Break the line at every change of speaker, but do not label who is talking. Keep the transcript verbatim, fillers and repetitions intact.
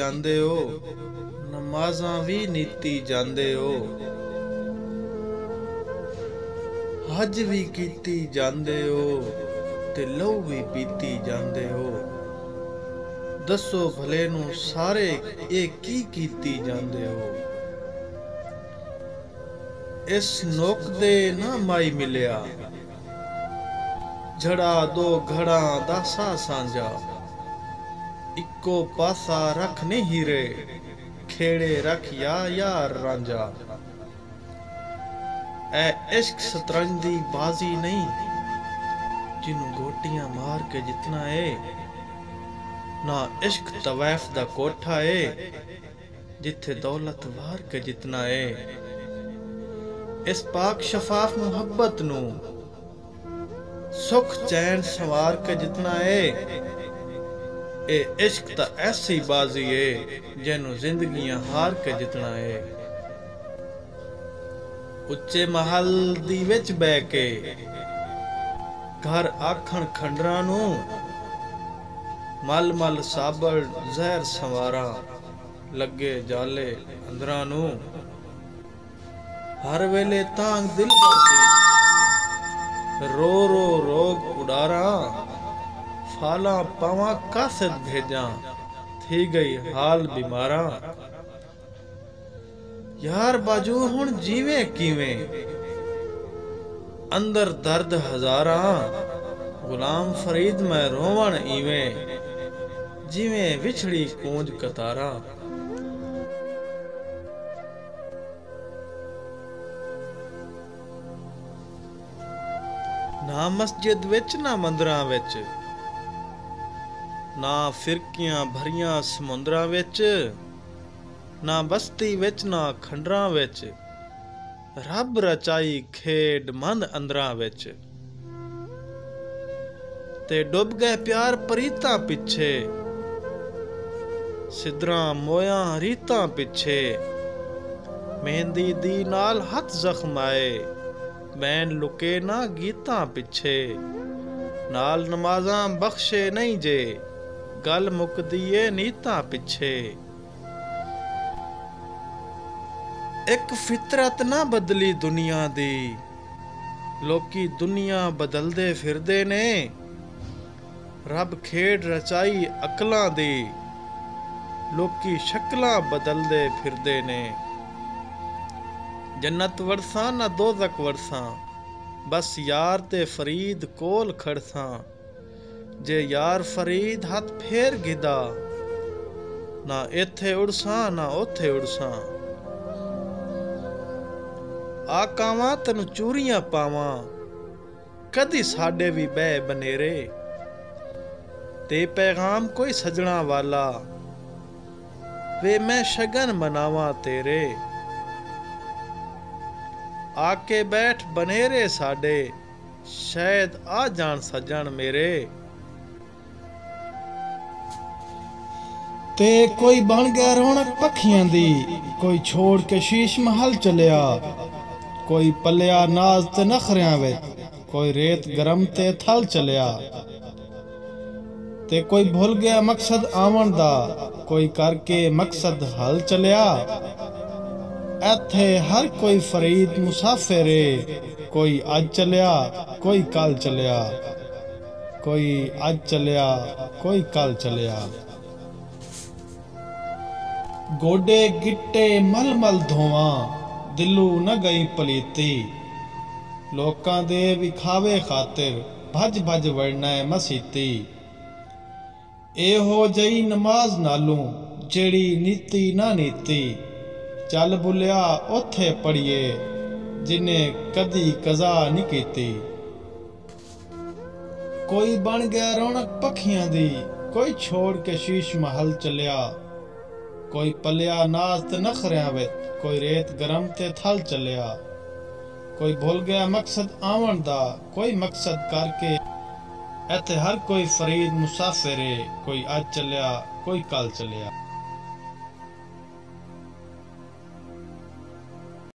ਜਾਂਦੇ हो, नमाज़ां भी नीती ਜਾਂਦੇ हो, हज भी कीती ਜਾਂਦੇ हो ते लहू भी पीती ਜਾਂਦੇ हो। दसो भले नू सारे ये की कीती ਜਾਂਦੇ हो। इस नोक दे ना माई मिलिया, झड़ा दो घड़ा दा सा सांझा, इक्को पासा रख नहीं हीरे, खेड़े रख या यार रांझा। ए इश्क शतरंज दी बाजी नहीं, जिन्नू गोटियां मार के जितना है, ना इश्क तवैफ दा कोठा है, जिथे दौलत वार के जितना है। इस पाक शफाफ मुहब्बत नू सुख चैन संवार के जितना है, ए इश्क ता ऐसी बाजी है, जिन्नू जिंदगियां हार के जितना है। उच्चे महल दी विच बह के घर आखण खंडरा नू, मल मल साबड़ जहर संवारा, लगे जाले अंदरा नू। हर वेले तांग दिल बसी, रो रो रोग उडारा, फाला पावा कासद भेजा, थी गई हाल बीमारा। यार बाजू हुण जीवे किवें, अंदर दर्द हजारा, गुलाम फरीद मैं रोवण इवें, जिवें विछड़ी कूंज कतारा। ना मस्जिद विच ना मंदिरां विच, ना फिरकियां भरियां समुंदरां विच, ना बस्ती विच ना खंडरां विच, रब रचाई खेड मंद अंदरां विच। ते डुब गए प्यार परीतां पिछे, सिदरां मोयां रीतां पिछे, मेहंदी दी नाल हथ जख्म आए, बैन लुके ना गीतां पिछे, नाल नमाज़ां बख्शे नहीं जे, गल मुकदी ए नीतां पिछे। एक फितरत ना बदली दुनिया दी, लोकी दुनिया बदलदे फिरदे ने, रब खेड रचाई अकलां दी, लोकी शक्लां बदलदे फिरदे ने। जन्नत वरसां ना दोज़ख वरसां, बस यार ते फरीद कोल खड़सां, जे यार फरीद हथ फेर गिदा, ना इत्थे उड़सां ना ओथे उड़सां। आकावां तैनू चूरियां पावां, कदी साडे भी बह बनेरे, ते पैगाम कोई सजना वाला, वे मैं शगन मनावां तेरे। आके बैठ बनेरे साडे, शायद आ जान सजन मेरे।
ते कोई बन गया रौनक पखियां दी, कोई छोड़ के शीश महल चलिया, कोई पलिया नाज ते नखरियां विच, कोई रेत गरम ते थल चलिया। ते कोई भुल गया मकसद आवन दा, कोई करके मकसद हल चलिया। इत्थे हर कोई फरीद मुसाफिर है, कोई अज चलिया कोई कल चलिया, कोई अज चलिया कोई कल चलिया। गोडे गिट्टे मल मल धोवां, दिलू न गई पलीती, लोकां दे विखावे खातिर भज भज वड़ना है मसीती। एहो जई नमाज नालू, जेड़ी नीति ना नीति, चल बुलिया ओथे पढ़िए, जिन्हें कदी कज़ा नहीं कीती। कोई बन गया रौनक पखियां दी, कोई छोड़ के शीश महल चलिया, कोई पलिया नाज ते नखरियां विच, कोई रेत गरम ते थल चलिया। कोई भुल गया मकसद आवन दा, कोई मकसद करके। इत्थे हर कोई फरीद मुसाफिर है, कोई अज चलिया कोई कल चलिया।